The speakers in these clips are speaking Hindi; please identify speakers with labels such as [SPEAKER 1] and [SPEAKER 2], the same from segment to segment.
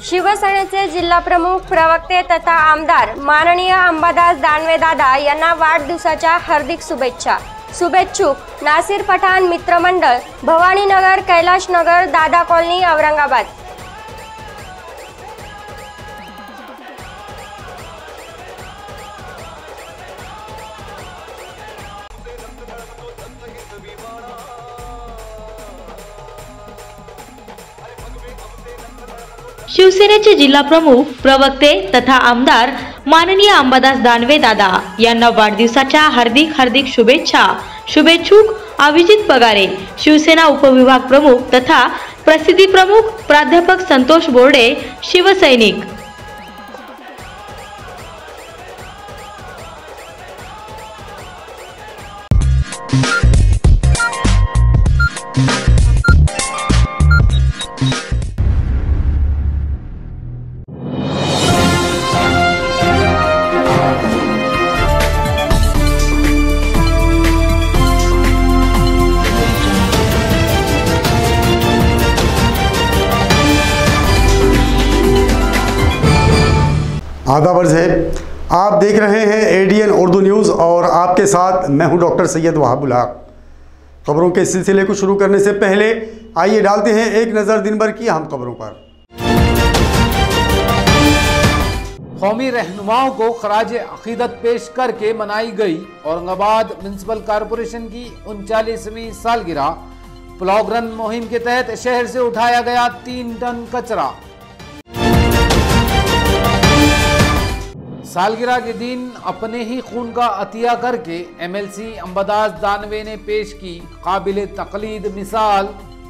[SPEAKER 1] शिवसेनेचे जिल्हा प्रमुख प्रवक्ते तथा आमदार माननीय अंबादास दानवे दादा यांना वाढदिवसाच्या हार्दिक शुभेच्छा। शुभेच्छुक नासिर पठाण मित्रमंडळ, भवानीनगर, कैलाशनगर, दादा कॉलनी, औरंगाबाद।
[SPEAKER 2] शिवसेनेचे जिल्हा प्रमुख प्रवक्ते तथा आमदार माननीय अंबादास दानवे दादा यांना वाढदिवसाच्या हार्दिक शुभेच्छा। शुभेच्छुक अभिजित पगारे, शिवसेना उपविभाग प्रमुख तथा प्रसिद्धी प्रमुख प्राध्यापक संतोष बोर्डे, शिवसैनिक।
[SPEAKER 3] आदाब अर्ज़ है, आप देख रहे हैं एडीएन उर्दू न्यूज़ और आपके साथ मैं हूं डॉक्टर सैयद वहाबुल हक। खबरों के सिलसिले को शुरू करने से पहले आइए डालते हैं एक नज़र दिन भर की अहम खबरों पर।
[SPEAKER 4] कौमी रहनुमाओं को खराज अकीदत पेश करके मनाई गई औरंगाबाद म्युनिसिपल कॉरपोरेशन की 39वीं सालगिरह। प्लॉग रन मुहिम के तहत शहर से उठाया गया 3 टन कचरा। सालगिरह के दिन अपने ही खून का अतिया करके एमएलसी अंबादास दानवे ने पेश की काबिले तकलीद मिसाल।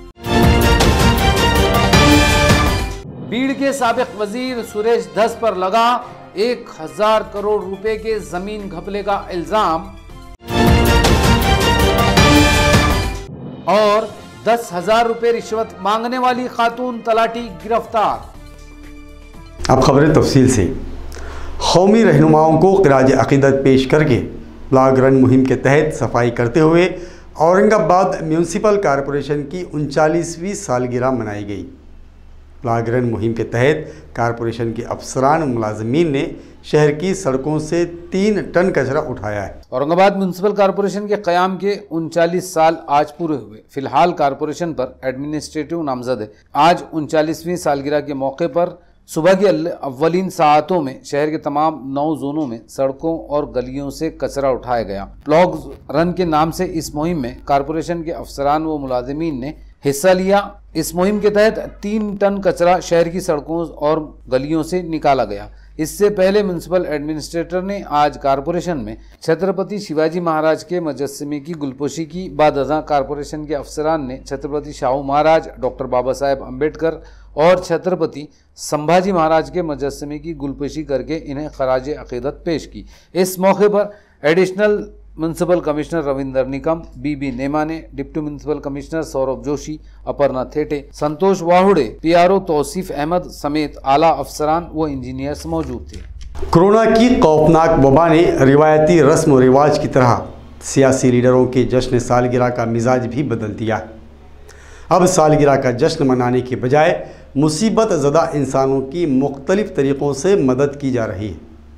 [SPEAKER 4] बीड़ के साबिक वजीर सुरेश धस पर लगा 1000 करोड़ रुपए के जमीन घपले का इल्जाम और 10,000 रुपए रिश्वत मांगने वाली खातून तलाटी गिरफ्तार।
[SPEAKER 3] अब खबरें तफसील से। कौमी रहनुमाओं को खराज अकीदत पेश करके प्लॉग रन मुहिम के तहत सफाई करते हुए औरंगाबाद म्युनिसिपल कॉरपोरेशन की 39वीं सालगिरह मनाई गई। प्लॉग रन मुहिम के तहत कॉरपोरेशन के अफसरान और मुलाजमीन ने शहर की सड़कों से 3 टन कचरा उठाया है।
[SPEAKER 4] औरंगाबाद म्युनिसिपल कॉरपोरेशन के क़याम के 39 साल आज पूरे हुए। फिलहाल कॉरपोरेशन पर एडमिनिस्ट्रेटिव नामजद है। आज 39वीं सालगिरह के मौके पर सुबह की अव्वलीन सातों में शहर के तमाम 9 जोनों में सड़कों और गलियों से कचरा उठाया गया। प्लॉग रन के नाम से इस मुहिम में कॉरपोरेशन के अफसरान व मुलाजिमीन ने हिस्सा लिया। इस मुहिम के तहत 3 टन कचरा शहर की सड़कों और गलियों से निकाला गया। इससे पहले म्युनिसिपल एडमिनिस्ट्रेटर ने आज कॉरपोरेशन में छत्रपति शिवाजी महाराज के मुजस्समे की गुलपोशी की। बाद अज़ां कॉरपोरेशन के अफसरान ने छत्रपति शाहू महाराज, डॉक्टर बाबा साहेब अम्बेडकर और छत्रपति संभाजी महाराज के मुजस्समे की गुलपोशी करके इन्हें खराज अकीदत पेश की। इस मौके पर additional municipal commissioner Ravinder Nikam, BB Nemane, deputy municipal commissioner Saurabh Joshi, Aparna Thete, Santosh Wahude, PRO Tausif Ahmed समेत आला अफसरान व इंजीनियर्स मौजूद थे।
[SPEAKER 3] कोरोना की खौफनाक वबा ने रिवायती रस्म व रिवाज की तरह सियासी लीडरों के जश्न सालगिरह का मिजाज भी बदल दिया। अब सालगिरह का जश्न मनाने के बजाय मुसीबत ज़दा इंसानों की मुख्तलिफ तरीक़ों से मदद की जा रही है।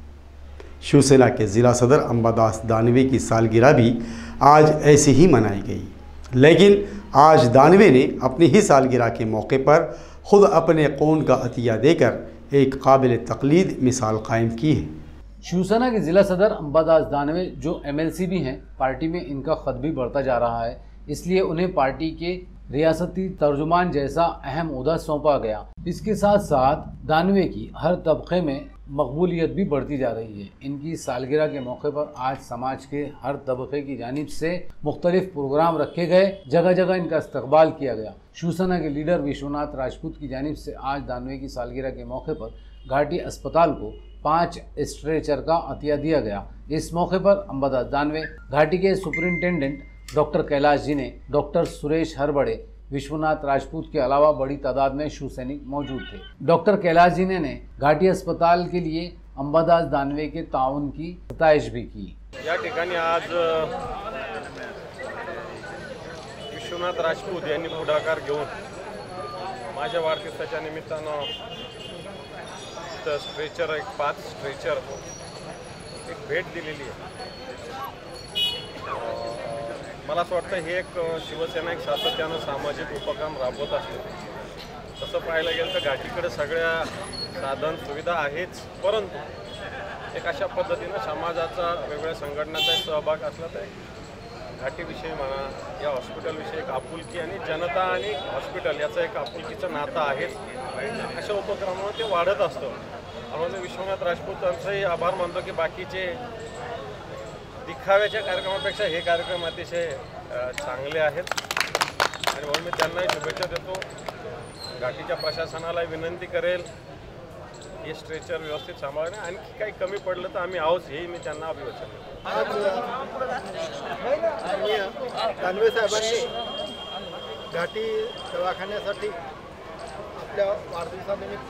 [SPEAKER 3] शिवसेना के ज़िला सदर अंबादास दानवे की सालगिरह भी आज ऐसे ही मनाई गई, लेकिन आज दानवे ने अपनी ही सालगिरह के मौके पर ख़ुद अपने खून का अतिया देकर एक काबिल तकलीद मिसाल कायम की है।
[SPEAKER 4] शिवसेना के जिला सदर अंबादास दानवे जो एमएलसी भी हैं, पार्टी में इनका ख़त भी बढ़ता जा रहा है, इसलिए उन्हें पार्टी के रियासती तर्जुमान जैसा अहम ओहदा सौंपा गया। इसके साथ साथ दानवे की हर तबके में मकबूलियत भी बढ़ती जा रही है। इनकी सालगिरह के मौके पर आज समाज के हर तबके की जानिब से मुख्तलिफ प्रोग्राम रखे गए, जगह जगह इनका इस्तकबाल किया गया। शिवसेना के लीडर विश्वनाथ राजपूत की जानिब से आज दानवे की सालगिरह के मौके पर घाटी अस्पताल को 5 स्ट्रेचर का अतिया दिया गया। इस मौके पर अंबादास दानवे, घाटी के सुपरिंटेंडेंट डॉक्टर कैलाश जी ने, डॉक्टर सुरेश हरबड़े, विश्वनाथ राजपूत के अलावा बड़ी तादाद में शिव सैनिक मौजूद थे। डॉक्टर कैलाश जी ने घाटी अस्पताल के लिए अंबादास दानवे के ताउन की सताइश भी की।
[SPEAKER 5] या ठिकाणी आज विश्वनाथ राजपूत यांनी पुढाकार घेऊन माझ्या वाढदिवसाच्या निमित्तानं इथं स्ट्रेचर एक 5 स्ट्रेचर एक भेट दिलेली आहे. मला असं वाटतं हे एक शिवसेना एक सातत्यानं सामाजिक उपक्रम राबवत असते. तसं पाहायला गेलं तर घाटीकडे सगळ्या साधन सुविधा आहेच, परंतु एक अशा पद्धतीनं समाजाचा वेगवेगळ्या संघटनांचा सहभाग असला तर घाटीविषयी म्हणा या हॉस्पिटलविषयी एक आपुलकी आणि जनता आणि हॉस्पिटल याचं एक आपुलकीचं नातं आहेच. अशा उपक्रमामुळे ते वाढत असतं. म्हणून विश्वनाथ राजपूतांचंही आभार मानतो की बाकीचे दिखाव्याच्या कार्यक्रमापेक्षा हे कार्यक्रम अतिशय चांगले आहेत आणि म्हणून मी त्यांनाही शुभेच्छा देतो. घाटीच्या प्रशासनाला विनंती करेल हे स्ट्रेचर व्यवस्थित सांभाळणे. आणखी काही कमी पडलं तर आम्ही आहोत हेही मी त्यांना अभिवचन देतो.
[SPEAKER 6] आज दानवे साहेबांनी घाटी दवाखान्यासाठी आपल्या वाढदिवसानिमित्त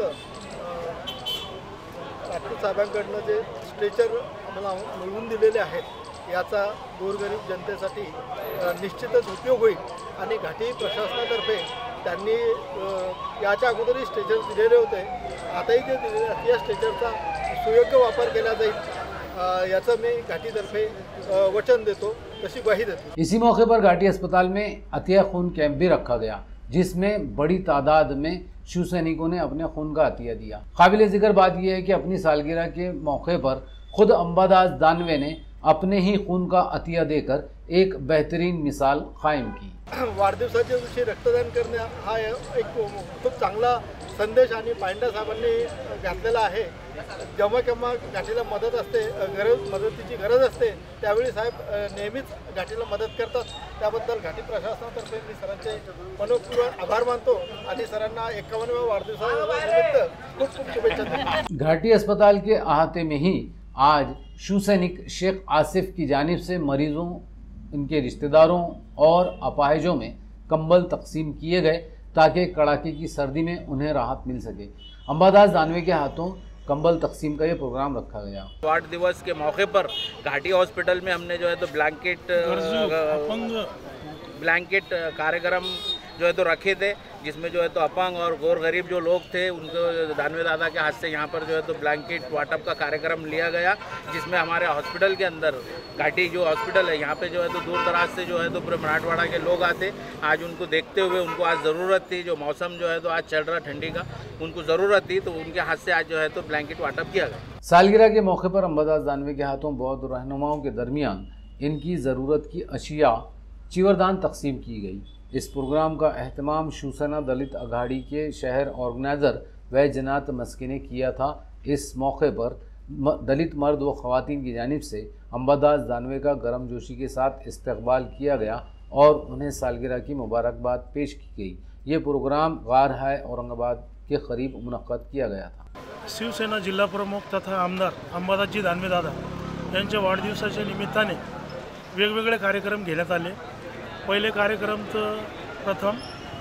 [SPEAKER 6] राजपूत साहेबांकडनं जे स्ट्रेचर आम्हाला मिळवून दिलेले आहेत याचा गोरगरीब जनतेसाठी निश्चितच उपयोग होईल आणि घाटी प्रशासनातर्फे त्यांनी याच्या अगोदरही स्ट्रेचर दिलेले होते. आताही जे दिलेले आहेत या स्ट्रेचरचा सुयोग्य वापर केला जाईल याचं मी घाटीतर्फे वचन देतो, तशी ग्वाही देतो.
[SPEAKER 4] इसी मौके पर घाटी अस्पताल में अतिया खून कैंप भी रखा गया, जिसमें बड़ी तादाद में शिव सैनिकों ने अपने खून का अतिया दिया. काबिल जिक्र बात यह है कि अपनी सालगिरह के मौके पर खुद अंबादास दानवे ने अपने ही खून का अतिया देकर एक बेहतरीन मिसाल कायम की.
[SPEAKER 6] वाढदिवसाच्या दिवशी रक्तदान करणे हा एक खूप चांगला संदेश आणि पांडा साहेबांनी घातलेला आहे. जेव्हा केव्हा घाटीला मदतीची गरज असते त्यावेळी साहेब नेहमीच घाटीला मदत करतात. त्याबद्दल घाटी प्रशासनातर्फे मी सरांचे मनपूर्वक आभार मानतो आणि सरांना 51व्या वाढदिवसानिमित्त खूप खूप शुभेच्छा देतो.
[SPEAKER 4] घाटी अस्पताल के अहाते में ही आज शिव सैनिक शेख आसिफ की जानिब से मरीजों, इनके रिश्तेदारों और अपाहिजों में कंबल तकसीम किए गए ताकि कड़ाके की सर्दी में उन्हें राहत मिल सके. अंबादास दानवे के हाथों कंबल तकसीम का ये प्रोग्राम रखा गया.
[SPEAKER 7] वार्ड दिवस के मौके पर घाटी हॉस्पिटल में हमने जो है तो ब्लैंकेट कार्यक्रम जो है तो रखे थे, जिसमें जो है तो अपंग और गौर गरीब जो लोग थे उनको दानवे दादा के हाथ से यहाँ पर जो है तो ब्लैंकेट वाटअप का कार्यक्रम लिया गया, जिसमें हमारे हॉस्पिटल के अंदर घाटी जो हॉस्पिटल है यहाँ पे जो है तो दूर दराज से जो है तो पूरे मराठवाड़ा के लोग आते. आज उनको देखते हुए उनको आज ज़रूरत थी, जो मौसम जो है तो आज चल रहा ठंडी का, उनको ज़रूरत थी, तो उनके हाथ से आज जो है तो ब्लैंकेट वाटअप किया गया.
[SPEAKER 4] सालगिरह के मौके पर अंबादास दानवे के हाथों बौद्ध रहनुमाओं के दरमियान इनकी ज़रूरत की अशिया चीवरदान तकसीम की गई. इस प्रोग्राम का एहतमाम शिवसेना दलित अघाड़ी के शहर ऑर्गेनाइज़र वैजनाथ मस्की ने किया था. इस मौके पर दलित मर्द व ख़वातीन की जानिब से अंबादास दानवे का गर्मजोशी के साथ इस्तकबाल किया गया और उन्हें सालगिरह की मुबारकबाद पेश की गई. ये प्रोग्राम गार-हाय औरंगाबाद के करीब मुनक्कद किया गया था.
[SPEAKER 8] शिवसेना जिल्हा प्रमुख तथा आमदार अंबादासजी दानवे दादा यांच्या वाढदिवसाच्या निमित्ताने वेगवेगळे कार्यक्रम घेण्यात आले. पहिले कार्यक्रम तर प्रथम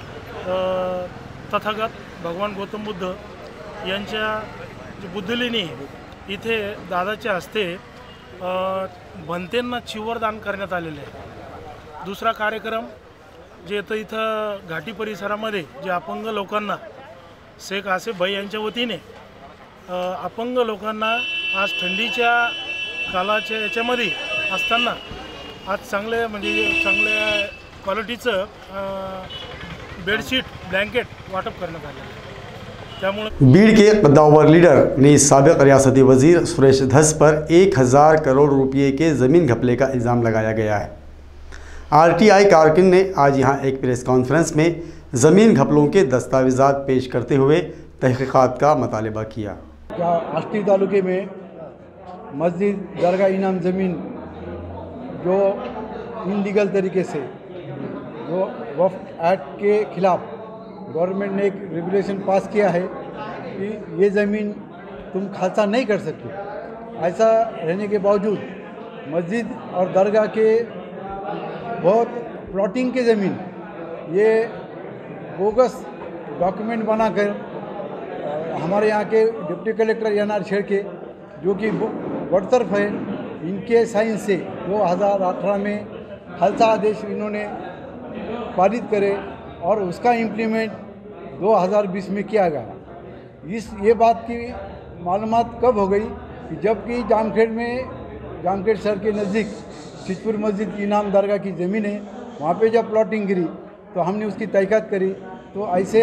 [SPEAKER 8] तथागत भगवान गौतम बुद्ध यांच्या जी बुद्धलेणी इथे दादाच्या हस्ते भंतेंना चिवरदान करण्यात आलेले आहे. दुसरा कार्यक्रम जे तर इथं घाटी परिसरामध्ये जे अपंग लोकांना शेख आसिफ भाई यांच्या वतीने अपंग लोकांना आज थंडीच्या कालाच्या याच्यामध्ये असताना आज चांगले म्हणजे चांगल्या क्वालिटीचं बेडशीट ब्लैंकेट वाटप करण्यात आले. त्यामुळे
[SPEAKER 3] बीड़ के कद्दावर लीडर ने साबिक रियासती वजीर सुरेश धस पर 1000 करोड़ रुपये के ज़मीन घपले का इल्ज़ाम लगाया गया है. आरटीआई कारकुन ने आज यहां एक प्रेस कॉन्फ्रेंस में ज़मीन घपलों के दस्तावेज़ात पेश करते हुए तहक़ीक़ात का मुतालबा किया.
[SPEAKER 9] आष्टी तालुके में मस्जिद दरगाह इनाम ज़मीन जो इनलीगल तरीके से जो वक्फ एक्ट के ख़िलाफ़ गवर्नमेंट ने एक रेगुलेशन पास किया है कि ये ज़मीन तुम खालसा नहीं कर सकते. ऐसा रहने के बावजूद मस्जिद और दरगाह के बहुत प्लॉटिंग के ज़मीन ये बोगस डॉक्यूमेंट बनाकर हमारे यहाँ के deputy collector N R Shedke जो कि बरतरफ है, इनके साइन से 2018 में खालसा आदेश इन्होंने पारित करे और उसका इम्प्लीमेंट 2020 में किया गया. ये बात की मालूमात कब हो गई कि जबकि जामखेड़ शहर के नज़दीक छिजपुर मस्जिद इनाम दरगाह की ज़मीन है, वहाँ पे जब प्लॉटिंग गिरी तो हमने उसकी तहक़ीक़ात करी तो ऐसे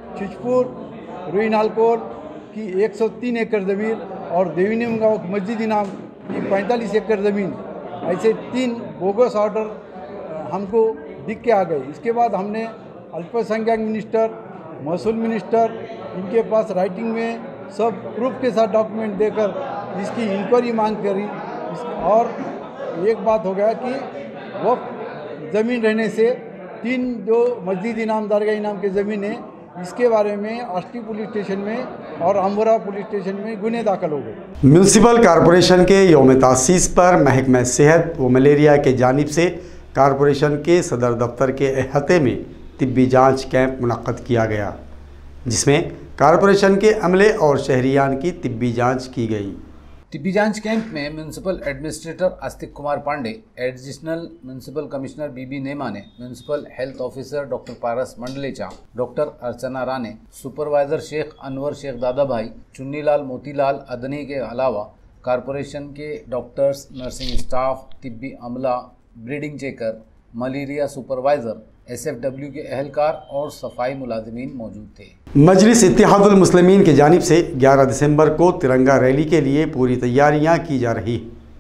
[SPEAKER 9] छिजपुर रुइन हालकोल की 103 एकड़ ज़मीन और देवीनीम गाँव मस्जिद इनाम की 45 एकड़ ज़मीन, ऐसे 3 बोगस ऑर्डर हमको दिख के आ गए। इसके बाद हमने अल्पसंख्यक मिनिस्टर, महसूल मिनिस्टर, इनके पास राइटिंग में सब प्रूफ के साथ डॉक्यूमेंट देकर इसकी इंक्वायरी मांग करी। और एक बात हो गया कि वक्फ ज़मीन रहने से 3 जो मस्जिद इनाम दरगाह इनाम की ज़मीन है, इसके बारे में आष्टी पुलिस स्टेशन में और अम्बोरा पुलिस स्टेशन में गुने दाखिल हो गए।
[SPEAKER 3] म्यूनसिपल कॉरपोरेशन के यौम तासीस पर महकमा सेहत व मलेरिया के जानिब से कॉरपोरेशन के सदर दफ्तर के अहाते में तिब्बी जांच कैंप मुनक्कद किया गया, जिसमें कॉरपोरेशन के अमले और शहरियान की तिब्बी जांच की गई।
[SPEAKER 4] तिब्बी जांच कैंप में municipal administrator Astik Kumar Pande, additional municipal commissioner BB Nemane, municipal health officer doctor Paras Mandlecha, doctor Archana Rane, supervisor Shaikh Anwar Shaikh Dadabhai, Chunnilal Motilal Adni के अलावा कॉरपोरेशन के डॉक्टर्स, नर्सिंग स्टाफ, तिब्बी अमला, breeding checker, malaria supervisor, SFW के एहलकार और सफाई मुलाजिमीन मौजूद थे।
[SPEAKER 3] मजलिस इत्तेहादुल मुस्लिमीन की जानिब से 11 दिसंबर को तिरंगा रैली के लिए पूरी तैयारियां की जा रही।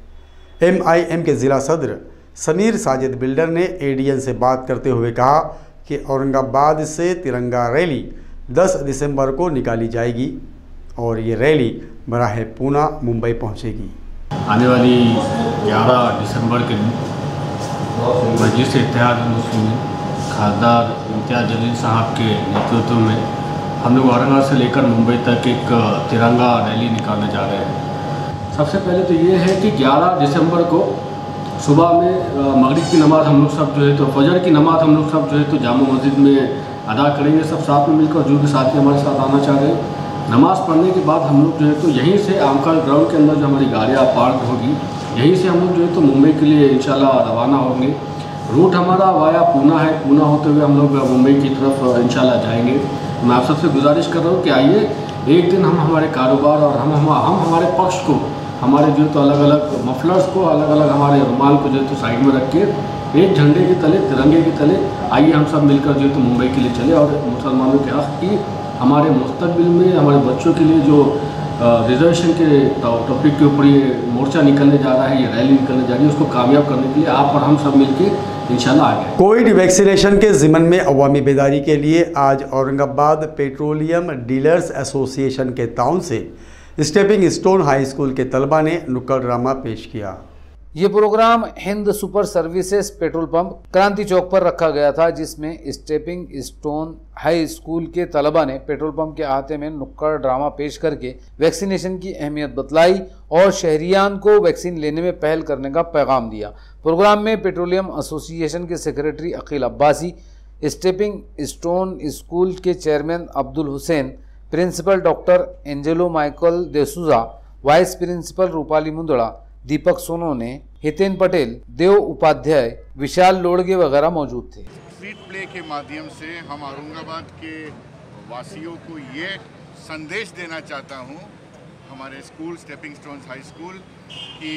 [SPEAKER 3] MIM के ज़िला सदर समीर साजिद बिल्डर ने ADN से बात करते हुए कहा कि औरंगाबाद से तिरंगा रैली 10 दिसंबर को निकाली जाएगी और ये रैली बराह पूना मुंबई पहुंचेगी।
[SPEAKER 10] आने वाली 11 दिसंबर के दिन मजलिस इत्तेहादुल मुस्लिमीन खासदार इम्तियाज़ जलील साहब के नेतृत्व में हम लोग औरंगाबाद से लेकर मुंबई तक एक तिरंगा रैली निकालने जा रहे हैं। सबसे पहले तो ये है कि 11 दिसंबर को सुबह में मगरिब की नमाज़ हम लोग सब जो है तो फजर की नमाज़ हम लोग सब जो है तो जामा मस्जिद में अदा करेंगे, सब साथ में मिलकर। जो भी साथी हमारे साथ आना चाह रहे हैं, नमाज़ पढ़ने के बाद हम लोग जो है तो यहीं से आमखाल ग्राउंड के अंदर जो हमारी गाड़ियाँ पार्क होगी, यहीं से हम लोग जो है तो मुंबई के लिए इंशाल्लाह रवाना होंगे। रूट हमारा वाया पूना है, पूना होते हुए हम लोग मुंबई की तरफ इंशाल्लाह जाएंगे। मैं आप सबसे गुजारिश कर रहा हूँ कि आइए एक दिन हम हमारे कारोबार और हम हमारे पक्ष को, हमारे जो तो अलग अलग मफलर्स को, अलग अलग हमारे रुमाल को जो तो साइड में रख के एक झंडे के तले, तिरंगे के तले आइए हम सब मिलकर जो तो मुंबई के लिए चले और मुसलमानों के हक़ की, हमारे मुस्तकबिल में हमारे बच्चों के लिए जो रिजर्वेशन के टॉपिक के ऊपर ये मोर्चा निकलने जा रहा है, ये रैली निकलने जा रही है, उसको कामयाब करने के लिए आप और हम सब मिलकर इंशाल्लाह आगे।
[SPEAKER 3] कोविड वैक्सीनेशन के ज़िमन में अवामी बेदारी के लिए आज औरंगाबाद पेट्रोलियम डीलर्स एसोसिएशन के ताउन से स्टेपिंग स्टोन हाई स्कूल के तलबा ने नुक्कड़ ड्रामा पेश किया।
[SPEAKER 4] ये program Hind super services petrol pump Kranti Chowk पर रखा गया था, जिसमें स्टेपिंग स्टोन हाई स्कूल के तलबा ने पेट्रोल पंप के अहाते में नुक्कड़ ड्रामा पेश करके वैक्सीनेशन की अहमियत बतलाई और शहरियान को वैक्सीन लेने में पहल करने का पैगाम दिया। प्रोग्राम में पेट्रोलियम एसोसिएशन के secretary Aqeel Abbasi, stepping stone school के chairman Abdul Hussain, principal doctor Angelo Michael D'Souza, vice principal Rupali Mundada, Deepak Sonone, Hiten Patel, Dev Upadhyay, Vishal Lodage वगैरह मौजूद थे।
[SPEAKER 11] स्ट्रीट प्ले के माध्यम से हम औरंगाबाद के वासियों को ये संदेश देना चाहता हूँ, हमारे school stepping stones high school, कि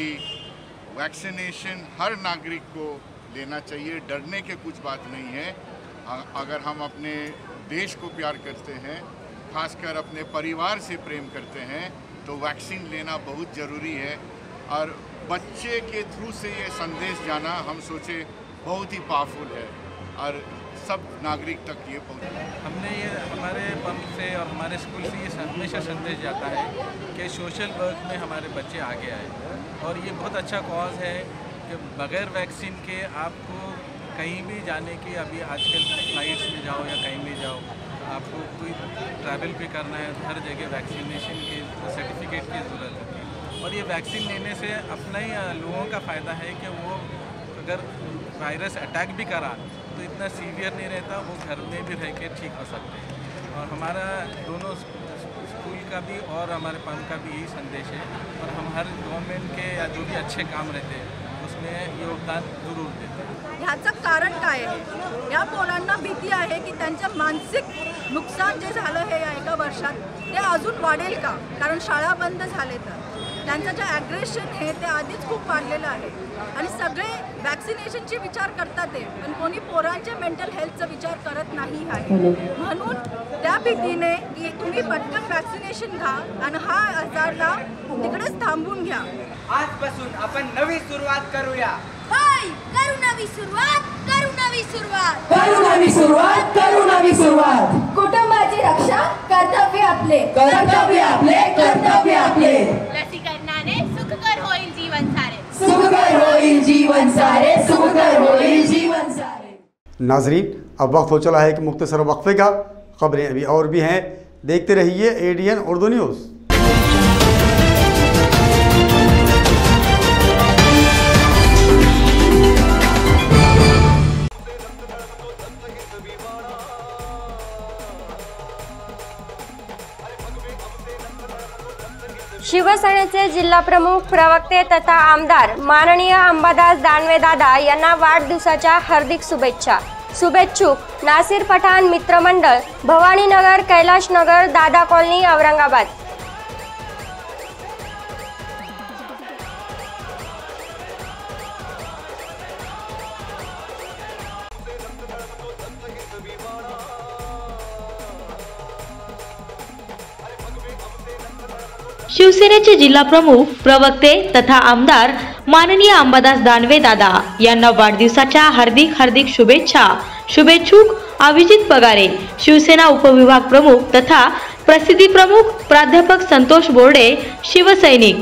[SPEAKER 11] वैक्सीनेशन हर नागरिक को लेना चाहिए। डरने के कुछ बात नहीं है। अगर हम अपने देश को प्यार करते हैं, खासकर अपने परिवार से प्रेम करते हैं, तो वैक्सीन लेना बहुत ज़रूरी है। और बच्चे के थ्रू से ये संदेश जाना हम सोचे बहुत ही पावरफुल है और सब नागरिक तक ये पहुँचे।
[SPEAKER 12] हमने ये हमारे पंप से और हमारे स्कूल से ये हमेशा संदेश जाता है कि सोशल वर्क में हमारे बच्चे आगे आए, और ये बहुत अच्छा कॉज है कि बग़ैर वैक्सीन के आपको कहीं भी जाने की, अभी आजकल फ्लाइट्स में जाओ या कहीं भी जाओ, आपको कोई ट्रैवल भी करना है, हर जगह वैक्सीनेशन के सर्टिफिकेट की ज़रूरत होती है। और ये वैक्सीन लेने से अपना ही लोगों का फ़ायदा है कि वो अगर वायरस अटैक भी करा तो इतना सीवियर नहीं रहता, वो घर में भी रह के ठीक हो सकते हैं। और हमारा दोनों स्कूल का भी और हमारे पंप का भी यही संदेश है, और हम हर गवर्नमेंट के या जो भी अच्छे काम रहते हैं उसमें योगदान जरूर देते हैं।
[SPEAKER 13] ह्याचं कारण काय आहे? या पोरांना भीती आहे की त्यांच्या मानसिक नुकसान जे झालं हे या एका वर्षात ते अजून वाढेल का? कारण शाळा बंद झाले तर त्यांचं जे ॲग्रेशन आहे ते आधीच खूप वाढलेलं आहे आणि सगळे वॅक्सिनेशनची विचार करतात ते, पण कोणी पोरांच्या मेंटल हेल्थचा विचार करत नाही आहे. म्हणून त्या भीतीने की तुम्ही पटकन वॅक्सिनेशन घ्या आणि हा आजारला तिकडेच थांबून घ्या.
[SPEAKER 14] आजपासून आपण नवी सुरुवात करूया.
[SPEAKER 15] करू नवी सुरुवात, करू नवी सुरुवात,
[SPEAKER 16] करू नवी सुरुवात, करू नवी सुरुवात.
[SPEAKER 15] कुटुंबाची रक्षा कर्तव्य आपले,
[SPEAKER 16] कर्तव्य आपले, कर्तव्य आपले.
[SPEAKER 15] लसीकरणाने सुखकर होईल जीवन सारे,
[SPEAKER 16] सुखकर होईल जीवन सारे, सुखकर होईल जीवन सारे.
[SPEAKER 3] नाजरीन, अब वक्त हो चला है कि मुख्तसर वक्फे का, खबरें अभी और भी हैं, देखते रहिए ADN उर्दू न्यूज़।
[SPEAKER 1] शिवसेनेचे जिल्हा प्रमुख, प्रवक्ते तथा आमदार माननीय अंबादास दानवे दादा यांना वाढदिवसाच्या हार्दिक शुभेच्छा. शुभेच्छुक नासिर पठाण मित्रमंडळ, भवानीनगर, कैलाशनगर, दादा कॉलनी, औरंगाबाद.
[SPEAKER 2] शिवसेनेचे जिल्हा प्रमुख, प्रवक्ते तथा आमदार माननीय अंबादास दानवे दादा यांना वाढदिवसाच्या हार्दिक शुभेच्छा. शुभेच्छुक अभिजित पगारे, शिवसेना उपविभाग प्रमुख तथा प्रसिद्धी प्रमुख प्राध्यापक संतोष बोर्डे, शिवसैनिक.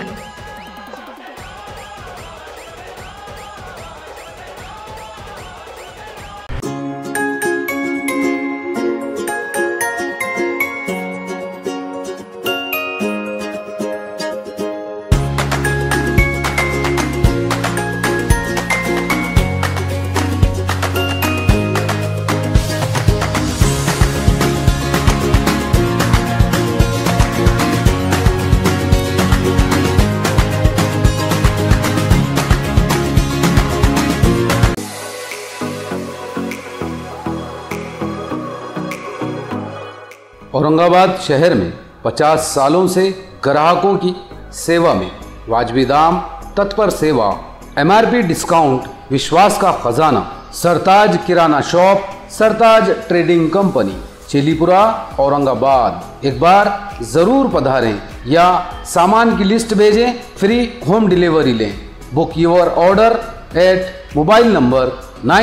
[SPEAKER 4] औरंगाबाद शहर में 50 सालों से ग्राहकों की सेवा में वाजबी दाम, तत्पर सेवा, MRP डिस्काउंट, विश्वास का खजाना, Sartaj kirana shop, Sartaj trading company, Chilipura, Aurangabad. एक बार जरूर पधारें या सामान की लिस्ट भेजें, फ्री होम डिलीवरी लें. Book your order at mobile number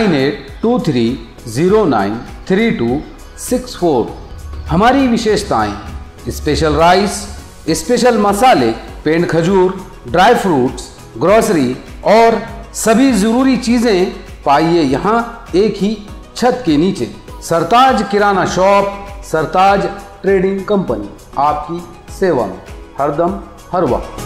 [SPEAKER 4] 9823093264. हमारी विशेषताएं: स्पेशल राइस, स्पेशल मसाले, पेंड खजूर, ड्राई फ्रूट्स, ग्रोसरी और सभी जरूरी चीजें पाइए यहाँ एक ही छत के नीचे. Sartaj kirana shop, Sartaj trading company आपकी सेवा में हरदम हर वक्त.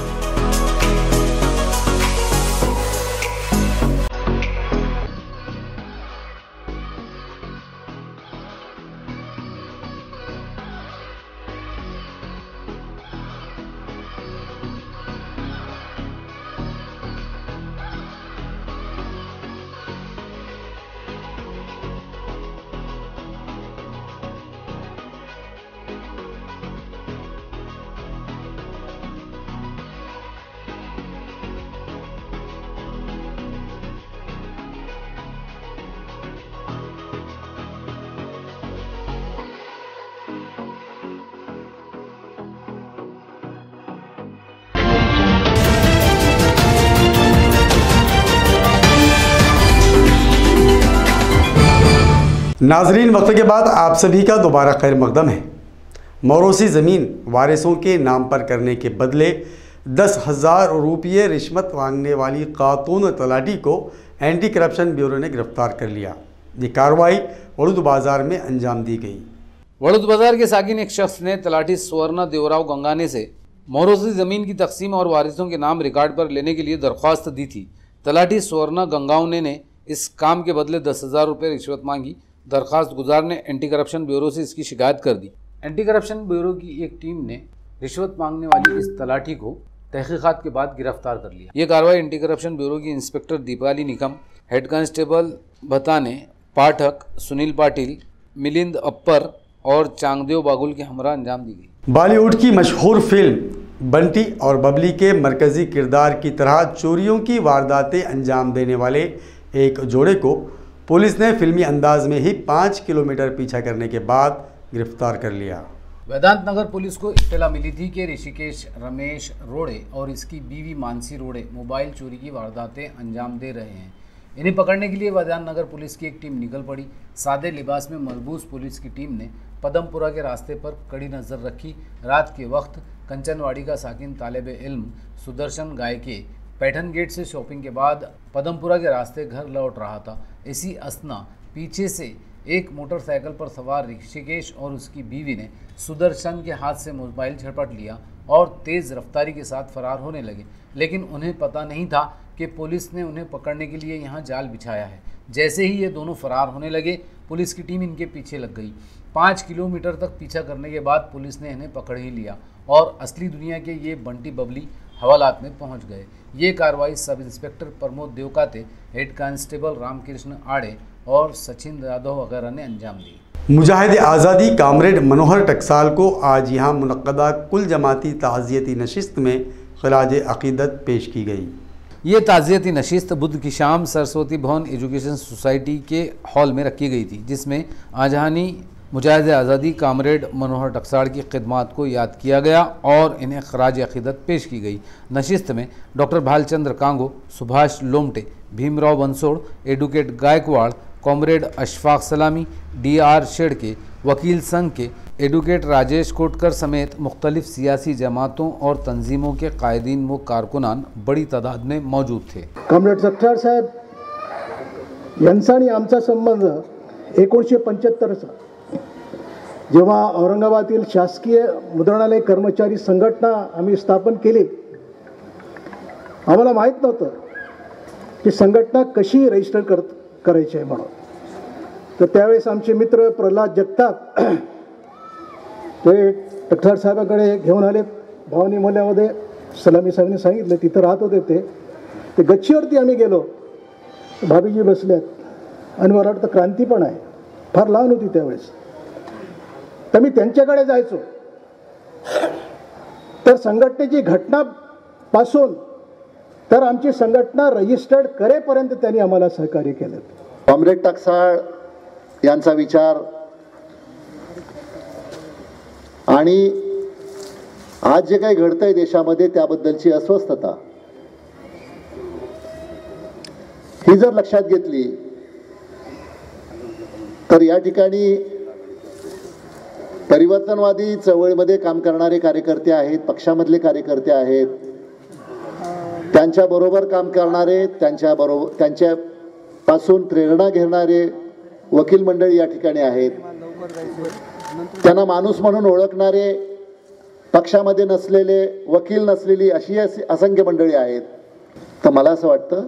[SPEAKER 3] नाजरीन, वक्त के बाद आप सभी का दोबारा खैर मकदम है। मौरूसी ज़मीन वारिसों के नाम पर करने के बदले 10,000 रुपये रिश्वत मांगने वाली खातून तलाटी को एंटी करप्शन ब्यूरो ने गिरफ्तार कर लिया। ये कार्रवाई वड़ूद बाजार में अंजाम दी गई।
[SPEAKER 4] वड़ूद बाजार के साकिन एक शख्स ने तलाटी स्वर्ण देवराव गंगाने से मौरूसी ज़मीन की तकसीम और वारिसों के नाम रिकॉर्ड पर लेने के लिए दरख्वास्त दी थी। तलाटी स्वर्ण गंगावने ने इस काम के बदले 10,000 रुपये रिश्वत मांगी। दरख्वास्त गुजार ने एंटी करप्शन ब्यूरो से इसकी शिकायत कर दी। एंटी करप्शन ब्यूरो की एक टीम ने रिश्वत मांगने वाली इस तलाटी को तहकीकात के बाद गिरफ्तार कर लिया। ये कार्रवाई एंटी करप्शन ब्यूरो की inspector Deepali Nikam, head constable Bhatane, Pathak Sunil Patil, Milind Appar और चांगदेव बागुल के हमरा अंजाम दी गई।
[SPEAKER 3] बॉलीवुड की मशहूर फिल्म बंटी और बबली के मरकजी किरदार की तरह चोरियों की वारदातें अंजाम देने वाले एक जोड़े को पुलिस ने फिल्मी अंदाज में ही 5 किलोमीटर पीछा करने के बाद गिरफ्तार कर लिया।
[SPEAKER 4] वेदांत नगर पुलिस को इत्तला मिली थी कि ऋषिकेश रमेश रोड़े और इसकी बीवी मानसी रोड़े मोबाइल चोरी की वारदातें अंजाम दे रहे हैं। इन्हें पकड़ने के लिए वेदांत नगर पुलिस की एक टीम निकल पड़ी। सादे लिबास में मलबूस पुलिस की टीम ने पदमपुरा के रास्ते पर कड़ी नज़र रखी। रात के वक्त कंचनवाड़ी का साकिन तालिब इल्म सुदर्शन गायके पैठन गेट से शॉपिंग के बाद पदमपुरा के रास्ते घर लौट रहा था। इसी असना पीछे से एक मोटरसाइकिल पर सवार ऋषिकेश और उसकी बीवी ने सुदर्शन के हाथ से मोबाइल झपट लिया और तेज़ रफ्तारी के साथ फरार होने लगे, लेकिन उन्हें पता नहीं था कि पुलिस ने उन्हें पकड़ने के लिए यहाँ जाल बिछाया है। जैसे ही ये दोनों फरार होने लगे, पुलिस की टीम इनके पीछे लग गई। 5 किलोमीटर तक पीछा करने के बाद पुलिस ने इन्हें पकड़ ही लिया और असली दुनिया के ये बंटी बबली हवालात में पहुँच गए। ये कार्रवाई sub inspector Pramod Devkate, head constable Ramakrishna Aade और सचिन यादव वगैरह ने अंजाम दी।
[SPEAKER 3] मुजाहिद आज़ादी कामरेड मनोहर टकसाल को आज यहाँ मुनक्कदा कुल जमाती ताज़ियती नशिस्त में खिराज अक़ीदत पेश की गई।
[SPEAKER 4] ये ताज़ियती नशिस्त बुध की शाम सरस्वती भवन एजुकेशन सोसाइटी के हॉल में रखी गई थी, जिसमें आजहानी मुजाहिद आज़ादी कामरेड मनोहर टकसाल की खिदमात को याद किया गया और इन्हें खराज अक़ीदत पेश की गई। नशिस्त में doctor Bhalchandra Kango, Subhash Lomte, Bhimrao Bansod, advocate Gaikwad, comrade Ashfaq Salami, DR Shedke, वकील संघ के एडवोकेट राजेश कोटकर समेत मुख्तलिफ सियासी जमातों और तंजीमों के कायदीन व कारकुनान बड़ी तादाद में मौजूद थे।
[SPEAKER 6] कॉमरेड टकसाळ साहेब यांचा आणि आमचा संबंध 1975चा, जेव्हा औरंगाबादील शासकीय मुद्रणालय कर्मचारी संघटना आम्ही स्थापन केली, आम्हाला माहीत नव्हतं की संघटना कशी रजिस्टर करायची आहे म्हणून। तर त्यावेळेस आमचे मित्र प्रल्हाद जगताप ते टकसाळ साहेबांकडे घेऊन आले। भावनी मोहल्ल्यामध्ये सलामी साहेबांनी सांगितलं, तिथं राहत होते ते गच्चीवरती आम्ही गेलो, भाभीजी बसल्यात आणि मला वाटतं क्रांती पण आहे, फार लहान होती त्यावेळेस। तर मी त्यांच्याकडे जायचो, तर संघटनेची घटना पासून तर आमची संघटना रजिस्टर्ड करेपर्यंत त्यांनी आम्हाला सहकार्य केलं।
[SPEAKER 17] कॉमरेड टकसाळ यांचा विचार आणि आज जे काही घडतंय देशामध्ये त्याबद्दलची अस्वस्थता ही जर लक्षात घेतली तर या ठिकाणी परिवर्तनवादी चळवळीमध्ये काम करणारे कार्यकर्ते आहेत, पक्षामधले कार्यकर्ते आहेत, त्यांच्याबरोबर काम करणारे, त्यांच्यापासून प्रेरणा घेणारे वकील मंडळी या ठिकाणी आहेत, त्यांना माणूस म्हणून ओळखणारे पक्षामध्ये नसलेले, वकील नसलेली अशी असंख्य मंडळी आहेत। तर मला असं वाटतं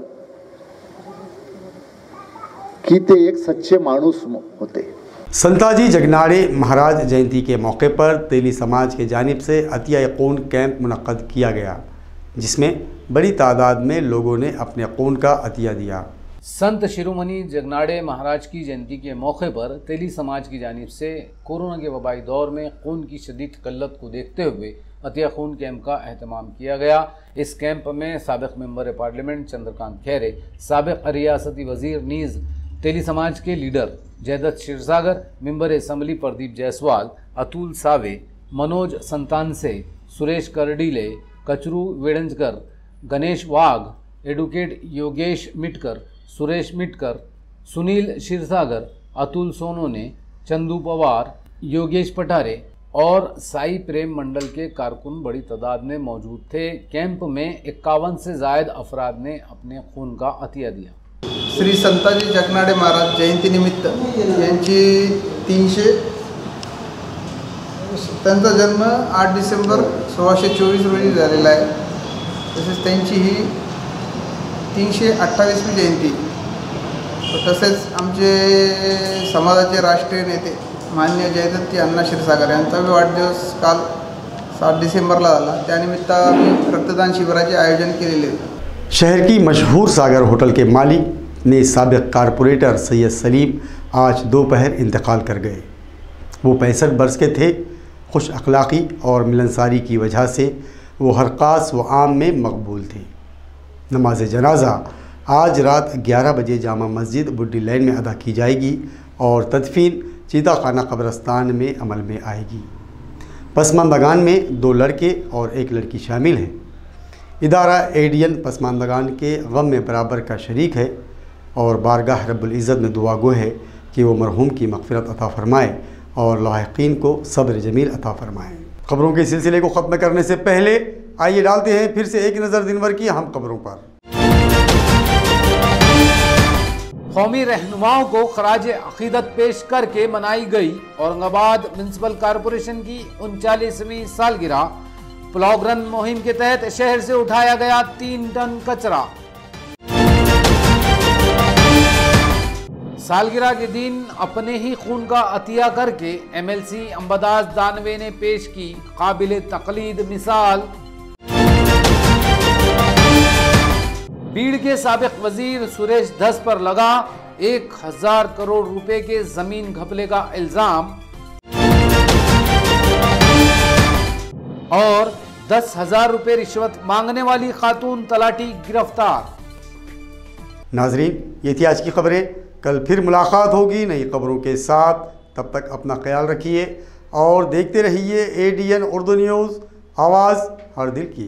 [SPEAKER 17] कि ते एक सच्चे माणूस होते।
[SPEAKER 3] संताजी जगनाड़े महाराज जयंती के मौके पर तेली समाज की जानिब से अतिया खून कैंप मुनक्कद किया गया, जिसमें बड़ी तादाद में लोगों ने अपने खून का अतिया दिया।
[SPEAKER 4] संत शिरोमणि जगनाड़े महाराज की जयंती के मौके पर तेली समाज की जानिब से कोरोना के वबाई दौर में खून की शदीद किल्लत को देखते हुए अतिया खून कैंप का एहतमाम किया गया। इस कैंप में साबिक़ मेंबर पार्लियामेंट चंद्रकांत खैरे, साबिक़ रियासती वज़ीर नीज़ तेली समाज के leader Jaydatt Kshirsagar, member assembly Pradeep Jaiswal, Atul Save, Manoj Santanse, Suresh Kardile, Kachru Wedanjkar, Ganesh Wagh, advocate Yogesh Mitkar, Suresh Mitkar, Sunil Kshirsagar, Atul Sonone, Chandu Pawar, Yogesh Pathare और साई प्रेम मंडल के कारकुन बड़ी तादाद में मौजूद थे। कैंप में 51 से ज़ायद अफराद ने अपने खून का अतिया दिया।
[SPEAKER 18] श्री संताजी जगनाड़े महाराज जयंतीनिमित्त यांची 300 त्यांचा जन्म 8 डिसेंबर 1624 रोजी झालेला आहे। तसेच त्यांची ही 328वी जयंती। तसेच आमचे समाजाचे राष्ट्रीय नेते माननीय जयदत्त अण्णा क्षीरसागर यांचा वाढदिवस काल 7 डिसेंबरला झाला। त्यानिमित्त आम्ही रक्तदान शिबिराचे आयोजन केलेले होते।
[SPEAKER 3] शहर की मशहूर सागर होटल के मालिक ने साबिक़ कारपोरेटर सैयद सलीम आज दोपहर इंतकाल कर गए। वो 65 वर्ष के थे। खुश अखलाक़ी और मिलनसारी की वजह से वो हर ख़ास व आम में मकबूल थे। नमाज जनाजा आज रात 11 बजे जामा मस्जिद बुड्डी लैन में अदा की जाएगी और तदफीन चीता खाना कब्रस्तान में अमल में आएगी। पसमानदगान में 2 लड़के और 1 लड़की शामिल हैं। इदारा एडियन पसमानदगान के गम में बराबर का शरीक है और बारगाह रब्बुल इज़्ज़त में दुआ गो है कि वो मरहूम की मग़फ़िरत अता फ़रमाए और लाहिक़ीन को सब्र जमील अता फ़रमाए। खबरों के सिलसिले को ख़त्म करने से पहले आइए डालते हैं फिर से एक नज़र दिन भर की अहम खबरों पर।
[SPEAKER 4] कौमी रहनुमाओं को खराज अकीदत पेश करके मनाई गई औरंगाबाद म्युनिसिपल कॉरपोरेशन की 39वीं सालगिरह। प्लॉग रन मुहिम के तहत शहर से उठाया गया 3 टन कचरा। सालगिरह के दिन अपने ही खून का अतिया करके MLC अंबादास दानवे ने पेश की काबिल तकलीद मिसाल। बीड़ के साबिक वजीर सुरेश धस पर लगा 1000 करोड़ रुपए के जमीन घपले का इल्जाम और 10,000 रुपए रिश्वत मांगने वाली खातून तलाटी गिरफ्तार।
[SPEAKER 3] नाजरीन, ये थी आज की खबरें। कल फिर मुलाकात होगी नई खबरों के साथ। तब तक अपना ख्याल रखिए और देखते रहिए ADN उर्दू न्यूज़, आवाज़ हर दिल की।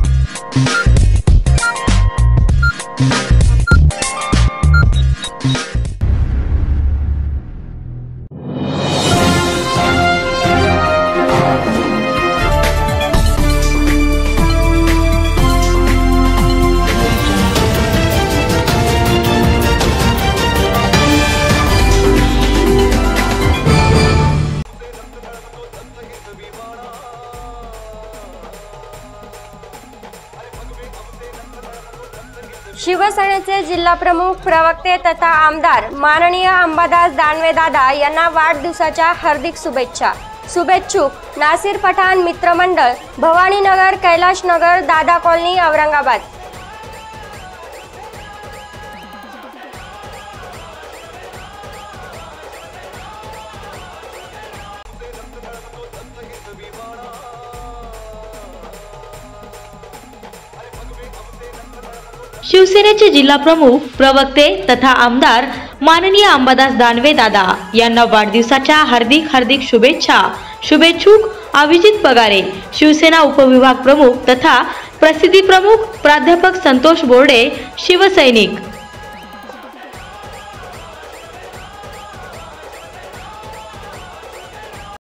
[SPEAKER 1] शिवसेनेचे जिल्हाप्रमुख, प्रवक्ते तथा आमदार माननीय अंबादास दानवे दादा यांना वाढदिवसाच्या हार्दिक शुभेच्छा। शुभेच्छुक नासिर पठाण मित्रमंडळ, भवानीनगर, कैलाशनगर, दादा कॉलनी, औरंगाबाद।
[SPEAKER 2] शिवसेनेचे जिल्हाप्रमुख, प्रवक्ते तथा आमदार माननीय अंबादास दानवे दादा यांना वाढदिवसाच्या हार्दिक शुभेच्छा। शुभेच्छुक अभिजित पगारे, शिवसेना उपविभाग प्रमुख तथा प्रसिद्धी प्रमुख प्राध्यापक संतोष बोर्डे, शिवसैनिक।